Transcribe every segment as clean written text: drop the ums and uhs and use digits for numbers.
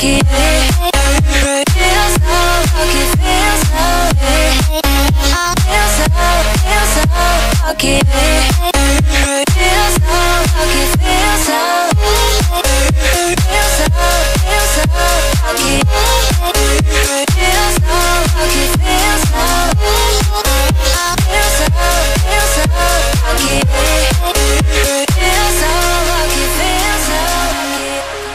lucky. Feel so lucky, feel so lucky. Feel so lucky. Feel so lucky, feel so lucky. Feel so lucky. Feel so lucky, feel so lucky. Feel so lucky. Feel so lucky, feel so lucky.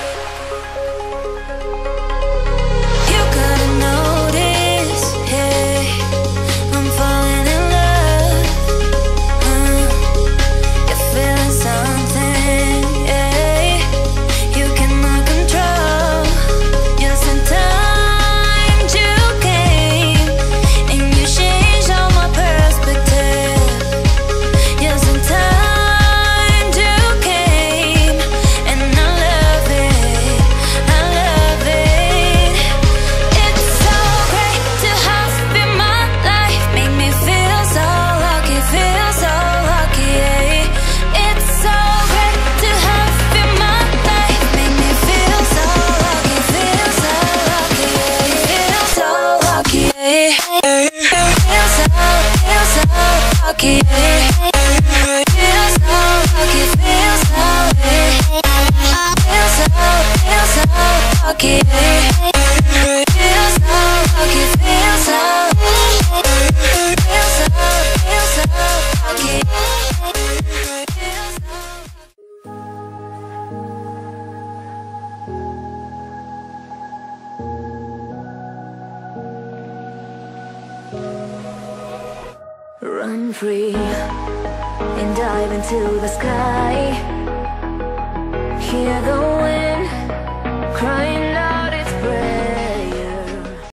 You gotta notice, hey, I'm falling in love. You're feeling something, hey, you cannot control. Just in time you came, and you changed all my perspective. Just in time you came, and I love it, I love it. It's so great to have you in my life, make me feel so lucky, feel so lucky. It's so great to have you in my life, make me feel so lucky, feel so lucky, feel so lucky. Feel so lucky. Feel so lucky, feel so lucky. Feel so lucky, feel so lucky. Run free and dive into the sky. Hear the wind crying